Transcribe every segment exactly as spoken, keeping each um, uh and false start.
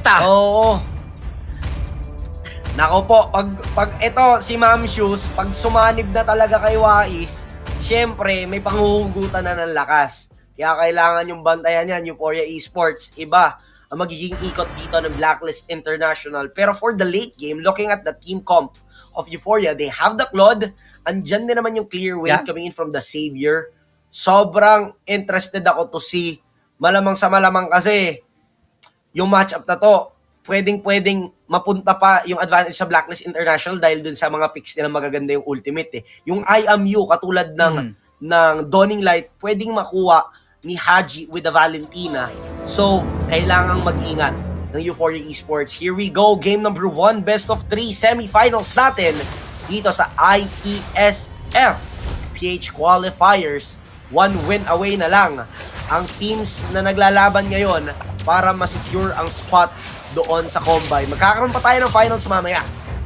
direkta. Oo. Nako po, pag, pag ito, si Ma'am Shoes, pag sumanib na talaga kay Wais, syempre, may panghuhugutan na ng lakas. Kaya kailangan yung bantayan yan, Euphoria Esports. Iba ang magiging ikot dito ng Blacklist International. Pero for the late game, looking at the team comp of Euphoria, they have the Claude. Andyan din naman yung clear wave yeah. coming in from the Savior. Sobrang interested ako to see. Malamang sa malamang kasi yung matchup na to, pwedeng-pwedeng mapunta pa yung advantage sa Blacklist International dahil dun sa mga picks nila magaganda yung ultimate eh. Yung I am you, katulad ng, mm. ng Dawning Light, pwedeng makuha ni Haji with the Valentina. So, kailangang mag-ingat ng Euphoria Esports. Here we go, game number one, best of three semifinals natin dito sa I E S F P H Qualifiers. One win away na lang ang teams na naglalaban ngayon para ma-secure ang spot doon sa Combine. Magkakaroon pa tayo ng finals mamaya.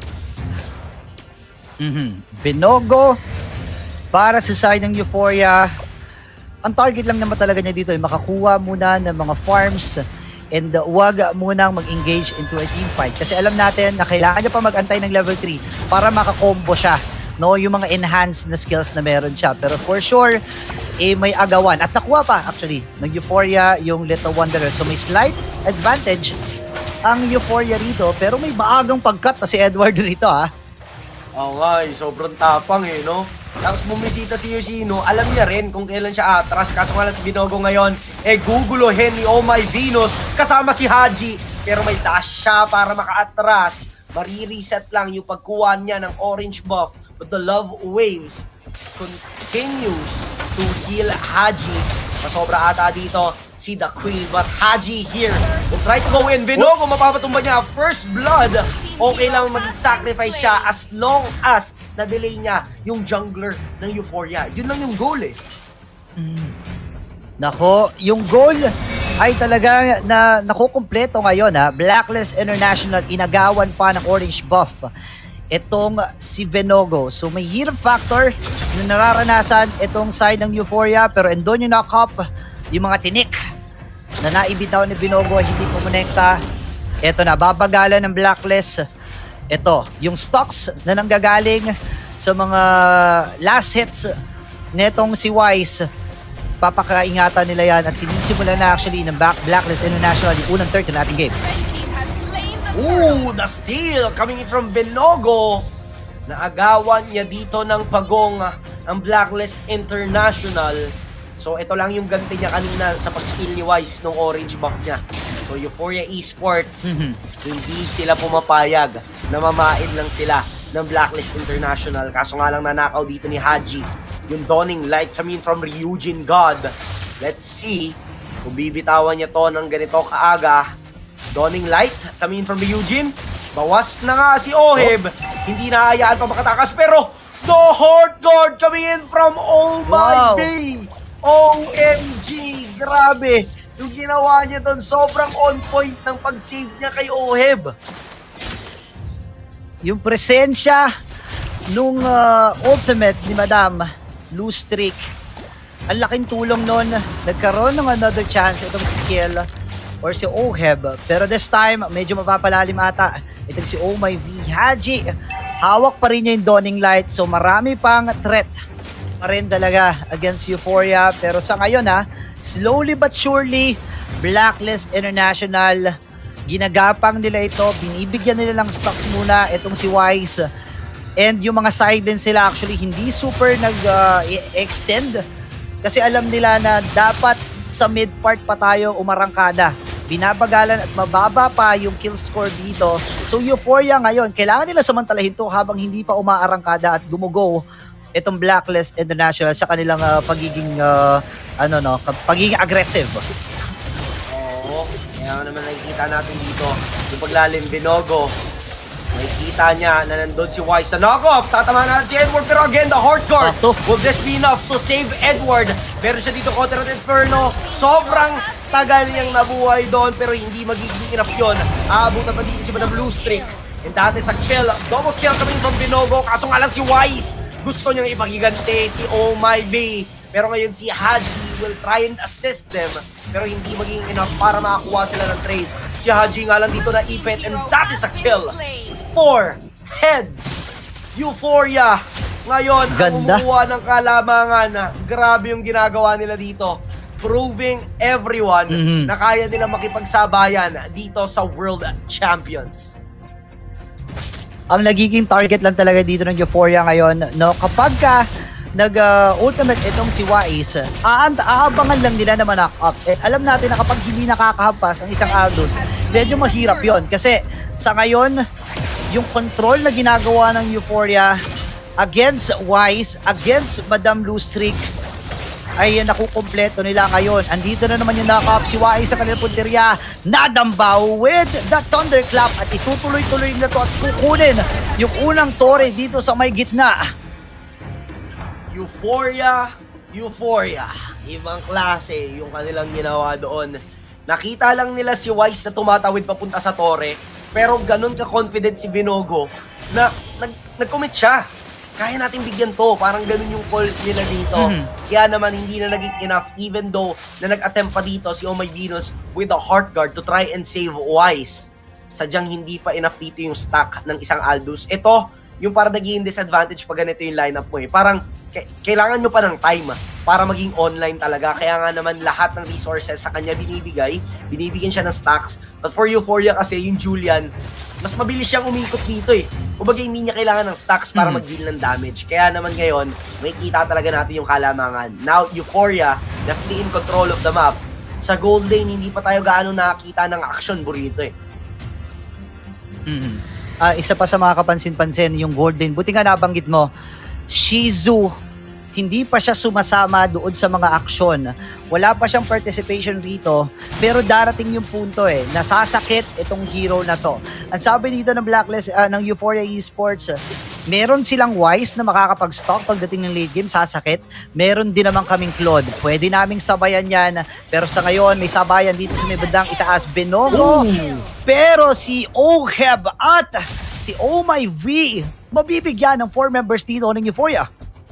Mm-hmm. Binogo para sa side ng Euphoria. Ang target lang naman talaga niya dito ay makakuha muna ng mga farms and uh, wag munang mag-engage into a team fight. Kasi alam natin na kailangan niya pa mag-antay ng level three para makakombo siya. No, yung mga enhanced na skills na meron siya. Pero for sure, eh, may agawan. At nakuha pa, actually, ng Euphoria yung Little Wanderer. So may slight advantage ang Euphoria rito. Pero may maagang pagkat na si Edward rito, ha? Oo nga, eh, sobrang tapang eh, no? Tapos bumisita si Yoshino, alam niya rin kung kailan siya atras. Kaso nga lang si Binogo ngayon, eh guguluhin ni Oh My Venus kasama si Haji. Pero may dash siya para maka-atras. Marireset lang yung pagkuha niya ng orange buff. But the love waves continues to heal Haji. Masobra ata dito si The Queen. But Haji here will try to go in. Binogo, mapapatumba niya first blood. Okay lang mag-sacrifice siya as long as na-delay niya yung jungler ng Euphoria. Yun lang yung goal eh. Mm. Nako, yung goal ay talaga na nakukumpleto ngayon ha. Blacklist International, inagawan pa ng orange buff itong si Binogo. So may hirap factor na nararanasan itong side ng Euphoria, pero andun yung knock-up, yung mga tinik na naibitaw ni Binogo, hindi pumunekta. Ito na, babagalan ng Blacklist. Ito, yung stocks na nanggagaling sa mga last hits netong si Wise, papakaingatan nila yan at sinisimulan na actually ng Blacklist International yung unang third na ating game. Ooh, the steal coming in from Binogo. Naagawan niya dito ng pagong ang Blacklist International. So ito lang yung ganti niya kanina sa pag-steal ni Wise ng orange buff niya. So Euphoria Esports, mm-hmm. hindi sila pumapayag na mamain lang sila ng Blacklist International. Kaso nga lang nanakaw dito ni Haji yung Dawning Light coming from Ryujin God. Let's see kung bibitawan niya to ng ganito kaaga. Dawning Light coming from Ryujin. Bawas na nga si Oheb. Oh. Hindi na hayaan pa makatakas. Pero the Heart Guard coming in from Oh My wow. Day. O M G. Grabe. Yung ginawa niya doon, sobrang on point ng pag-save niya kay Oheb. Yung presensya nung uh, ultimate ni Madam Blue Streak, ang laking tulong nun. Nagkaroon ng another chance itong kill or si Oheb. Pero this time, medyo mapapalalim ata. Ito si Oh My V. Haji, hawak pa rin niya yung Dawning Light. So marami pang threat pa rin talaga against Euphoria. Pero sa ngayon ha, slowly but surely, Blacklist International, ginagapang nila ito. Binibigyan nila lang stocks muna itong si Wise. And yung mga side din sila actually hindi super nag-extend. Uh, kasi alam nila na dapat sa mid part pa tayo umarangkada. Binabagalan at mababa pa yung kill score dito. So Euphoria ngayon, kailangan nila samantalahin to habang hindi pa umaarangkada at dumugo itong Blacklist International sa kanilang uh, pagiging uh, ano no, pagiging aggressive. Oo, kaya naman nakikita natin dito yung paglalim Binogo. Nakikita niya na nandun si Wise sa knockoff. Tatama natin si Edward, pero again, the Heart Guard. Will this be enough to save Edward? Meron siya dito kontra ng Inferno. Sobrang tagal niyang nabuhay doon, pero hindi magiging enough yun. Aabutan pa dito si Madam Blue Streak. And dati sa kill, double kill coming from Binogo. Kaso nga lang si Wise, gusto niyang ipagigante si Oh My B. Pero ngayon si Haji will try and assist them, pero hindi magiging enough para makakuha sila ng trade. Si Haji nga lang dito na ipit, and that is a kill. Four heads. Euphoria. Ngayon, Ganda. ang umuha ng kalamangan. Grabe yung ginagawa nila dito. Proving everyone Mhm. na na kaya nila makipagsabayan dito sa World Champions. Ang nagiging target lang talaga dito ng Euphoria ngayon, no, kapag ka nag-ultimate uh, itong si Wise, aant aabangan lang nila na ma-knock up. Eh, alam natin na kapag hindi nakakahampas ang isang Aldous, medyo mahirap yon. Kasi sa ngayon, yung control na ginagawa ng Euphoria against Wise, against Madam Lustrik, ay nakukumpleto nila ngayon. Andito na naman yung knock-up si Wise sa kanilang punteriya. Nadambaw with the Thunderclap at itutuloy-tuloy na to at kukunin yung unang tore dito sa may gitna. Euphoria, Euphoria. Ibang klase yung kanilang ginawa doon. Nakita lang nila si Wise na tumatawid papunta sa tore, pero ganun ka-confident si Binogo na nag nag-commit siya. Kaya natin bigyan to. Parang ganun yung call nila dito. Mm-hmm. Kaya naman hindi na naging enough even though na nag-attempt pa dito si Oh My Venus with a heart guard to try and save Wise. Sadyang hindi pa enough dito yung stack ng isang Aldous. Ito, yung parang naging disadvantage pag ganito yung lineup mo eh. Parang kailangan nyo pa ng time para maging online talaga. Kaya nga naman lahat ng resources sa kanya binibigay. Binibigyan siya ng stacks. But for Euphoria kasi, yung Julian, mas mabilis siyang umikot dito eh. Kumbaga hindi niya kailangan ng stacks para mag-deal ng damage. Kaya naman ngayon, may kita talaga natin yung kalamangan. Now, Euphoria, definitely in control of the map. Sa Gold Lane, hindi pa tayo gaano nakakita ng action burrito eh. Mm-hmm. Uh, isa pa sa mga kapansin-pansin, yung Gold Lane. Buti nga nabanggit mo, Shizu, hindi pa siya sumasama doon sa mga aksyon. Wala pa siyang participation rito, pero darating yung punto eh, nasasakit itong hero na to. Ang sabi dito ng Blacklist, uh, ng Euphoria Esports, meron silang Wise na makakapag-stock pagdating ng late game, sasakit. Meron din naman kaming Claude. Pwede naming sabayan yan, pero sa ngayon, may sabayan dito sa may bandang itaas, Binogo. Ooh. Pero si Oheb at si Oh My V, mabibigyan ng four members dito ng Euphoria.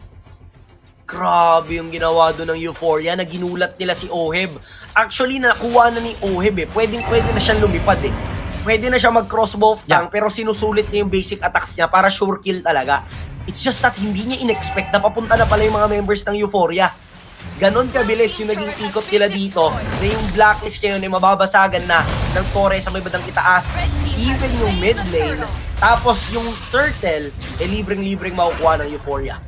Grabe yung ginawa doon ng Euphoria na ginulat nila si Oheb. Actually, nakuha na ni Oheb eh. Pwedeng, pwede na siya lumipad eh. Pwede na siya mag-crossbow of tank, yeah. Pero sinusulit niya yung basic attacks niya para sure kill talaga. It's just that hindi niya in-expect na papunta na pala yung mga members ng Euphoria. Ganon kabilis yung naging ikot nila dito na yung Blacklist kayo ay mababasagan na ng tore sa may bandang itaas. Even yung mid lane, tapos yung turtle, eh libreng-libreng makukuha ng Euphoria.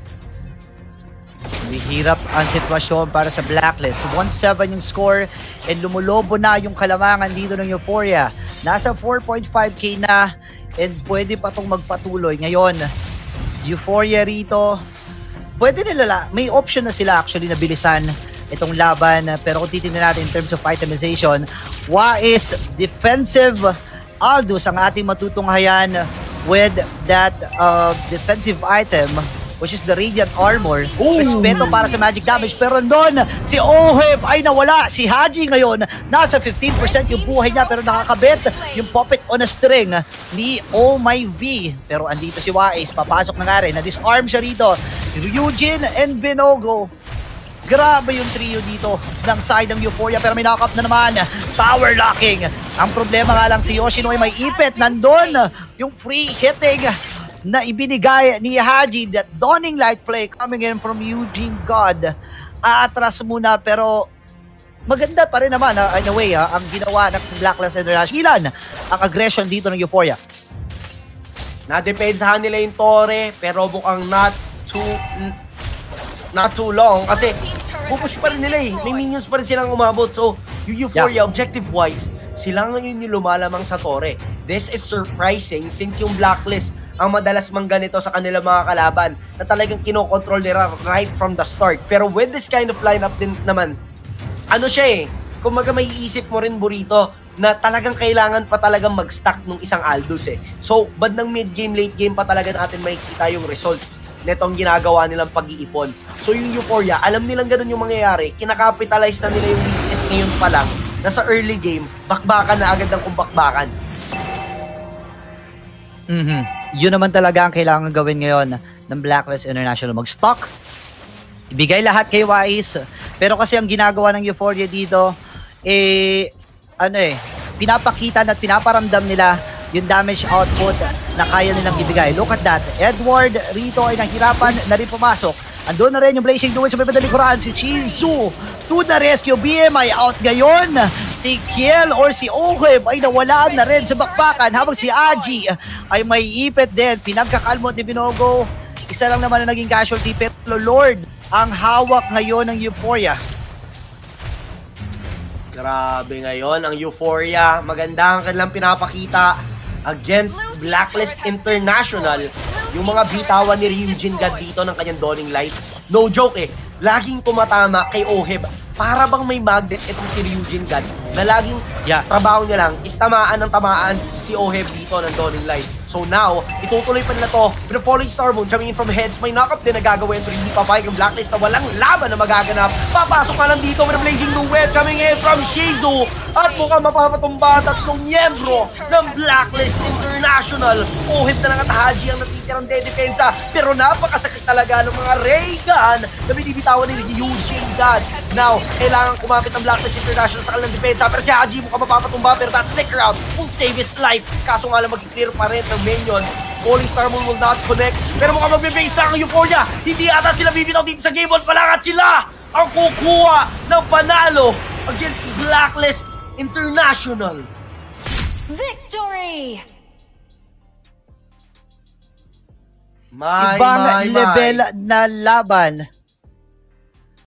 Mahirap ang sitwasyon para sa Blacklist. one seven yung score and lumulobo na yung kalamangan dito ng Euphoria. Nasa four point five K na and pwede pa itong magpatuloy. Ngayon, Euphoria rito, pwede nila, may option na sila actually na bilisan itong laban. Pero kung titignan natin in terms of itemization, Wise defensive Aldous ang ating matutunghayan with that uh, defensive item, which is the Radiant Armor. Ooh. Respeto para sa magic damage. Pero doon, si Oheb ay nawala. Si Haji ngayon, nasa fifteen percent yung buhay niya, pero nakakabit yung puppet on a string ni Oh My V. Pero andito si Wise, papasok na nga rin. Na-disarm siya rito. Eugene and Binogo. Grabe yung trio dito ng side ng Euphoria, pero may knock-up na naman. Power locking. Ang problema nga lang si Yoshinoe may ipit. Nandun yung free hitting na ibinigay ni Haji, that dawning light play coming in from Eugene God. Aatras muna, pero maganda pa rin naman ha, in a way ha, ang ginawa ng Blacklist International. Ilan ang aggression dito ng Euphoria? Nadepensahan nila yung tore, pero mukhang not too not too long kasi pupush pa rin nila eh. May minions pa rin silang umabot. So, yung Euphoria, yeah, objective-wise, sila ngayon yung lumalamang sa tore. This is surprising since yung Blacklist ang madalas mang ganito sa kanilang mga kalaban na talagang kinokontrol nila right from the start. Pero with this kind of lineup din naman, ano siya eh, kumaga may iisip mo rin, Burrito, na talagang kailangan pa talagang mag-stack nung isang Aldous eh. So, bandang mid-game, late-game pa talaga natin makikita yung results netong ginagawa nilang pag-iipon. So, yung Euphoria, alam nilang ganun yung mangyayari, kinakapitalize na nila yung weakness ngayon pa lang, na sa early game, bakbakan na agad ng kumbakbakan. Mm-hmm. Yun naman talaga ang kailangan gawin ngayon ng Blacklist International. Mag-stock, ibigay lahat kay Wise. Pero kasi ang ginagawa ng Euphoria dito, eh, ano eh, pinapakita at pinaparamdam nila yung damage output na kaya nilang ibigay. Look at that. Edward rito ay nahirapan na rin pumasok. Andun na rin yung Blazing Duel sa may likuran. Si Chizu to the rescue. B M ay out ngayon. Si Kiel or si Oheb ay nawalaan na rin sa bakbakan habang si Aji ay may ipit din. Pinagkakalmot ni Binogo. Isa lang naman na naging casualty, pero Lord ang hawak ngayon ng Euphoria. Grabe ngayon ang Euphoria. Maganda ang kanilang pinapakita against Blacklist International. Yung mga bitawan ni Ryujin God dito ng kanyang Dawning Light. No joke eh. Laging tumatama kay Oheb. Para bang may magnet itong si Ryujin God na laging Yeah. trabaho niya lang is tamaan ng tamaan si Oheb dito ng Dawning Light. So now, itutuloy pa nila to with the Falling Star Moon coming in from heads. May knock-up din na gagawin pero hindi papayag ang Blacklist na walang laban na magaganap. Papasok ka lang dito with the Blazing Duet coming in from Shizu. At mukhang mapapatumba tatlong miyembro ng Blacklist International. Oheb na lang at Haji ang natitirang dedepensa. Pero napakasakit talaga ng mga ray gun na binibitawan ni Ryujin God. Now, kailangan kumapit ang Blacklist International sa kanilang depensa. Pero si Haji mukhang mapapatumba pero that flicker out will save his life. Kaso nga lang mag-clear pa rin ng minion. Falling Star Moon will not connect. Pero mukhang magbe-base na ang Euphoria. Hindi ata sila bibitaw dito sa game one pa lang at sila ang kukuha ng panalo against Blacklist International. Victory! My, Ibang my, my. level na laban